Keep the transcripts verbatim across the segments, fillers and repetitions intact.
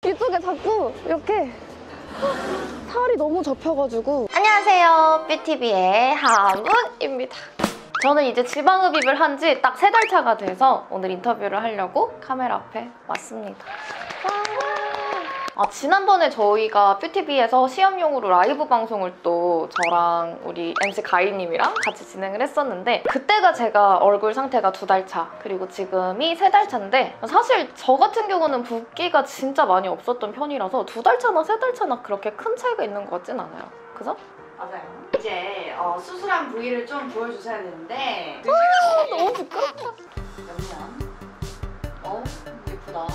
이쪽에 자꾸 이렇게 살이 너무 접혀가지고. 안녕하세요, 뷰티비의 하문입니다. 저는 이제 지방흡입을 한 지 딱 세 달 차가 돼서 오늘 인터뷰를 하려고 카메라 앞에 왔습니다. 아, 지난번에 저희가 뷰티비에서 시험용으로 라이브 방송을 또 저랑 우리 엠씨 가희님이랑 같이 진행을 했었는데, 그때가 제가 얼굴 상태가 두 달 차, 그리고 지금이 세 달 차인데 사실 저 같은 경우는 붓기가 진짜 많이 없었던 편이라서 두 달 차나 세 달 차나 그렇게 큰 차이가 있는 것 같진 않아요. 그죠? 맞아요. 이제 어, 수술한 부위를 좀 보여주셔야 되는데. 아, 너무 부끄럽다. 여기는 어 예쁘다.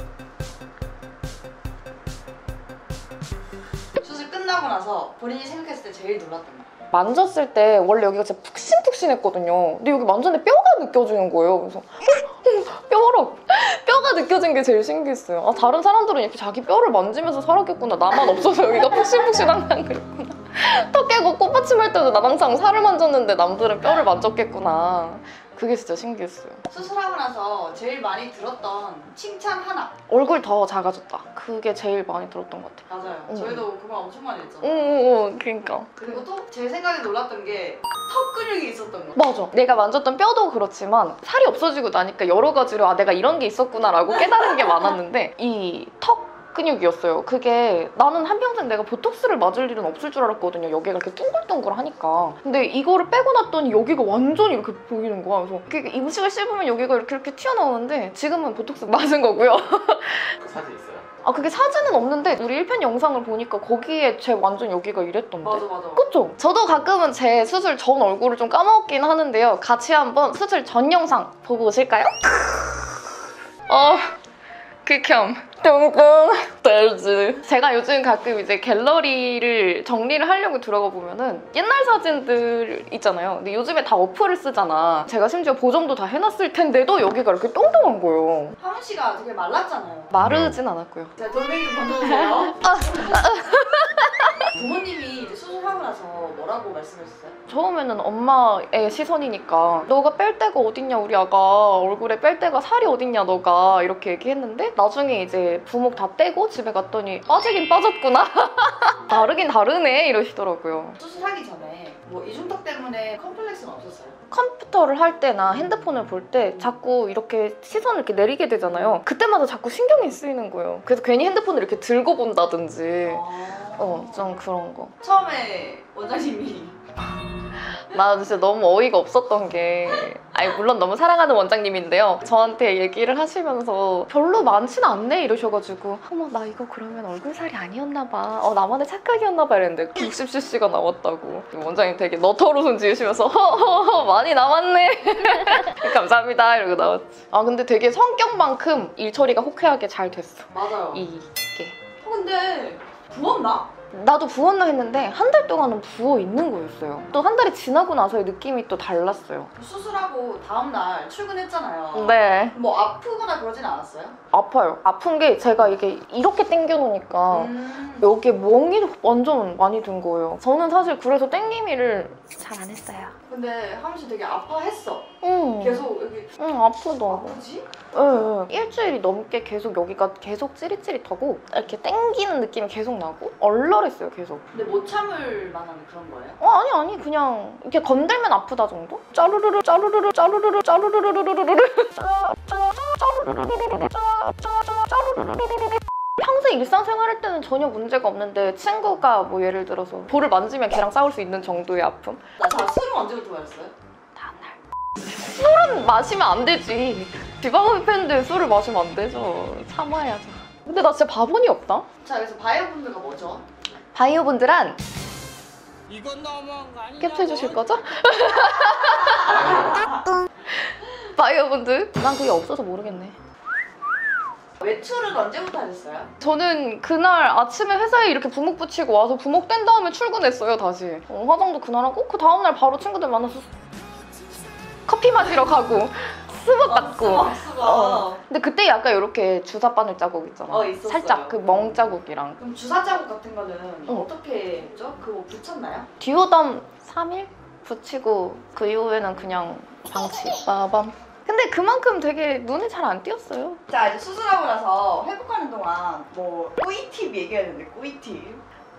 수술 끝나고 나서 본인이 생각했을 때 제일 놀랐던 거. 만졌을 때 원래 여기가 진짜 푹신푹신했거든요. 근데 여기 만졌는데 뼈가 느껴지는 거예요. 그래서 뼈라 뼈가 느껴진 게 제일 신기했어요. 아, 다른 사람들은 이렇게 자기 뼈를 만지면서 살았겠구나. 나만 없어서 여기가 푹신푹신한 게 그랬구나. 턱 깨고 꽃받침 할 때도 난 항상 살을 만졌는데 남들은 뼈를 만졌겠구나. 그게 진짜 신기했어요. 수술하고 나서 제일 많이 들었던 칭찬 하나. 얼굴 더 작아졌다. 그게 제일 많이 들었던 것 같아요. 맞아요. 응. 저희도 그거 엄청 많이 했잖아요. 응응응, 그러니까. 그리고 또 제 생각에 놀랐던 게 턱 근육이 있었던 거. 맞아. 내가 만졌던 뼈도 그렇지만 살이 없어지고 나니까 여러 가지로 아, 내가 이런 게 있었구나 라고 깨달은 게 많았는데 이 턱 근육이었어요. 그게 나는 한평생 내가 보톡스를 맞을 일은 없을 줄 알았거든요. 여기가 이렇게 둥글둥글하니까. 근데 이거를 빼고 났더니 여기가 완전히 이렇게 보이는 거야. 그래서 이렇게 음식을 씹으면 여기가 이렇게 이렇게 튀어나오는데 지금은 보톡스 맞은 거고요. 그 사진 있어요? 아, 그게 사진은 없는데 우리 일 편 영상을 보니까 거기에 제 완전 여기가 이랬던데. 맞아 맞아. 그쵸? 저도 가끔은 제 수술 전 얼굴을 좀 까먹긴 하는데요. 같이 한번 수술 전 영상 보고 오실까요? 어... 극혐. 뚱뚱 벨즈. 제가 요즘 가끔 이제 갤러리를 정리를 하려고 들어가 보면은 옛날 사진들 있잖아요. 근데 요즘에 다 어플을 쓰잖아. 제가 심지어 보정도 다 해놨을 텐데도 여기가 이렇게 똥똥한 거예요. 하문 씨가 되게 말랐잖아요. 마르진 않았고요. 자, 돌멩이 좀 던져주세요. 부모님이 이제 수술하고 나서 뭐라고 말씀하셨어요? 처음에는 엄마의 시선이니까 너가 뺄 데가 어딨냐 우리 아가, 얼굴에 뺄 데가 살이 어딨냐 너가, 이렇게 얘기했는데 나중에 이제 부목 다 떼고 집에 갔더니 빠지긴 빠졌구나. 다르긴 다르네 이러시더라고요. 수술하기 전에 뭐 이중턱 때문에 컴플렉스는 없었어요? 컴퓨터를 할 때나 핸드폰을 볼 때 자꾸 이렇게 시선을 이렇게 내리게 되잖아요. 그때마다 자꾸 신경이 쓰이는 거예요. 그래서 괜히 핸드폰을 이렇게 들고 본다든지 아... 어, 좀 그런 거. 처음에 원장님이 나 진짜 너무 어이가 없었던 게, 아니 물론 너무 사랑하는 원장님인데요, 저한테 얘기를 하시면서 별로 많지는 않네 이러셔가지고 어머 나 이거 그러면 얼굴살이 아니었나 봐, 어 나만의 착각이었나 봐 이랬는데 육십 씨씨가 나왔다고. 원장님 되게 너털 웃음 지으시면서 허허허 많이 남았네 감사합니다 이러고 나왔지. 아 근데 되게 성격만큼 일 처리가 호쾌하게 잘 됐어. 맞아요. 이게 어, 근데 부었나? 나도 부었나 했는데 한 달 동안은 부어 있는 거였어요. 또 한 달이 지나고 나서의 느낌이 또 달랐어요. 수술하고 다음날 출근했잖아요. 네. 뭐 아프거나 그러진 않았어요? 아파요. 아픈 게 제가 이게 이렇게 당겨 놓으니까 음... 여기에 멍이 완전 많이 든 거예요. 저는 사실 그래서 당기미를 잘 안 했어요. 근데 하문 씨 되게 아파했어. 응. 계속 여기 응, 아프더라고. 아프지? 응, 응. 일주일이 넘게 계속 여기가 계속 찌릿찌릿하고 이렇게 당기는 느낌이 계속 나고 얼얼했어요, 계속. 근데 못 참을 만한 그런 거예요? 어, 아니 아니 그냥 이렇게 건들면 아프다 정도? 짜르르르 짜르르르 짜르르르 짜르르르르르르 평생 일상생활 할 때는 전혀 문제가 없는데 친구가 뭐 예를 들어서 볼을 만지면 걔랑 싸울 수 있는 정도의 아픔? 자, 술은 언제부터 마셨어요? 다음날. 술은 마시면 안 되지. 지방흡입했는데 술을 마시면 안 되죠. 참아야죠. 근데 나 진짜 바보니 없다? 자, 그래서 바이오분들가 뭐죠? 바이오분들은 이건 너무한 거 아니냐? 캡처해 주실 거죠? 바이오분들? 난 그게 없어서 모르겠네. 외출은 언제부터 하셨어요? 저는 그날 아침에 회사에 이렇게 부목 붙이고 와서 부목 뗀 다음에 출근했어요, 다시. 어, 화장도 그날 하고 그 다음날 바로 친구들 만나서 커피 마시러 가고 수박 받고. 아, 수박, 수박. 어. 근데 그때 약간 이렇게 주사 바늘 자국 있잖아. 어, 있었어요. 살짝 그 멍 자국이랑. 그럼 주사 자국 같은 거는 응. 어떻게 했죠? 그거 붙였나요? 디오담 삼 일 붙이고 그 이후에는 그냥 방치. 빠밤 근데 그만큼 되게 눈에 잘 안 띄었어요. 자, 이제 수술하고 나서 회복하는 동안 뭐 꿀팁 얘기해야 되는데 꿀팁.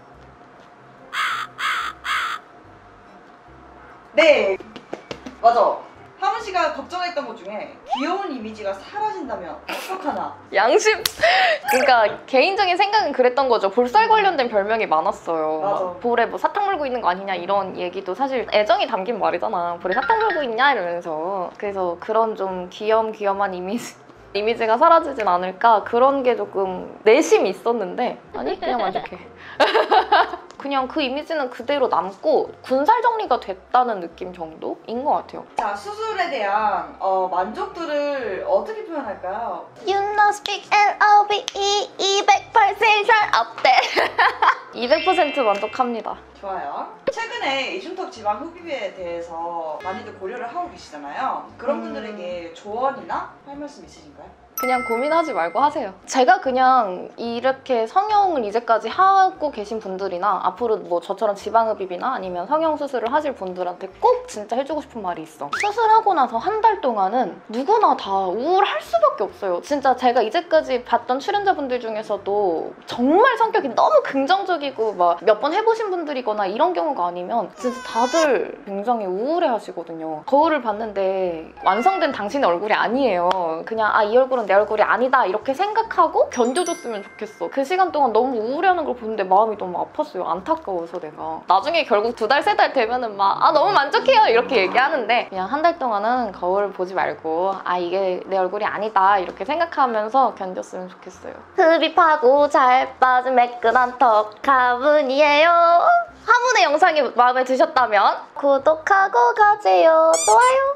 네, 맞아. 하문 씨가 걱정했던 것 중에 귀여운 이미지가 사라진다면 어떡하나. 양심. 그러니까 개인적인 생각은 그랬던 거죠. 볼살 관련된 별명이 많았어요. 맞아. 막 볼에 뭐 사탕 물고 있는 거 아니냐 이런 얘기도 사실 애정이 담긴 말이잖아. 볼에 사탕 물고 있냐 이러면서. 그래서 그런 좀 귀염귀염한 이미지 이미지가 사라지진 않을까 그런 게 조금 내심이 있었는데 아니 그냥 만족해. 그냥 그 이미지는 그대로 남고 군살 정리가 됐다는 느낌 정도인 것 같아요. 자, 수술에 대한 어, 만족도를 어떻게 표현할까요? You know speak L O V E 이백 퍼센트 어때? 이백 퍼센트 만족합니다. 좋아요. 최근에 이중턱 지방 흡입에 대해서 많이들 고려를 하고 계시잖아요. 그런 음. 분들에게 조언이나 할 말씀 있으신가요? 그냥 고민하지 말고 하세요. 제가 그냥 이렇게 성형을 이제까지 하고 계신 분들이나 앞으로 뭐 저처럼 지방흡입이나 아니면 성형 수술을 하실 분들한테 꼭 진짜 해주고 싶은 말이 있어. 수술하고 나서 한 달 동안은 누구나 다 우울할 수밖에 없어요. 진짜 제가 이제까지 봤던 출연자분들 중에서도 정말 성격이 너무 긍정적이고 막 몇 번 해보신 분들이거나 이런 경우가 아니면 진짜 다들 굉장히 우울해 하시거든요. 거울을 봤는데 완성된 당신의 얼굴이 아니에요. 그냥 아, 이 얼굴은 내 얼굴이 아니다 이렇게 생각하고 견뎌줬으면 좋겠어. 그 시간 동안 너무 우울해하는 걸 보는데 마음이 너무 아팠어요. 안타까워서 내가. 나중에 결국 두 달, 세 달 되면은 막 아 너무 만족해요 이렇게 얘기하는데 그냥 한 달 동안은 거울 보지 말고 아 이게 내 얼굴이 아니다 이렇게 생각하면서 견뎠으면 좋겠어요. 흡입하고 잘 빠진 매끈한 턱 가문이에요. 하문의 영상이 마음에 드셨다면 구독하고 가세요. 좋아요.